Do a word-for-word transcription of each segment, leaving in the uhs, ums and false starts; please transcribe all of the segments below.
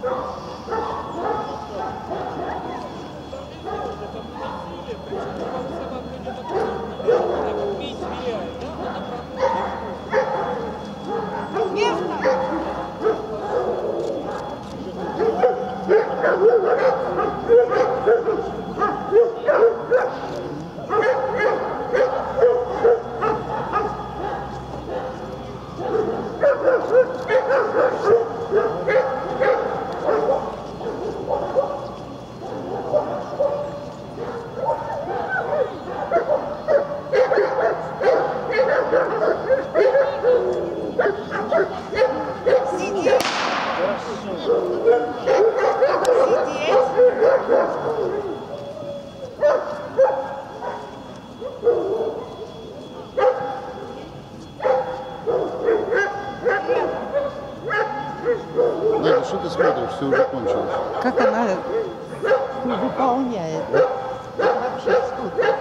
Надя, что ты смотришь? Все уже кончилось. Как она выполняет. Вообще супер.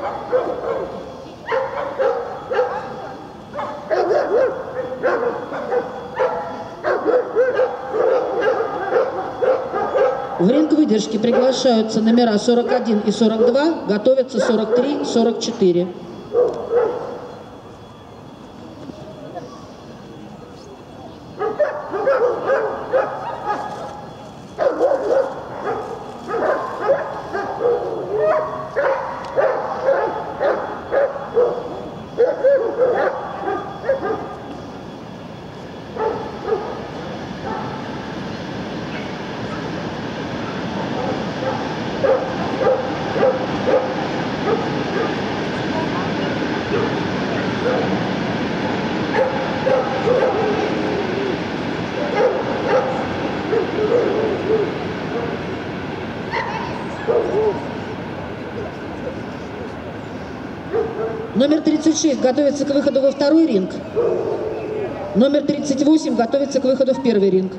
В ринг выдержки приглашаются номера сорок один и сорок два, готовятся сорок три, сорок четыре. Номер тридцать шесть готовится к выходу во второй ринг. Номер тридцать восемь готовится к выходу в первый ринг.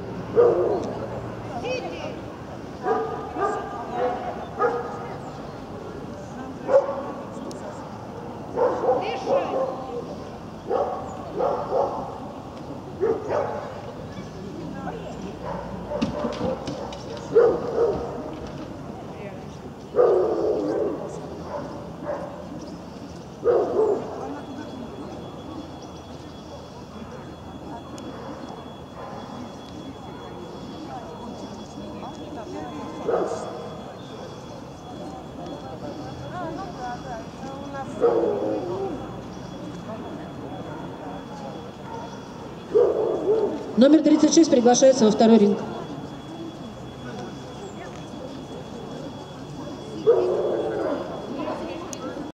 Номер тридцать шесть приглашается во второй ринг.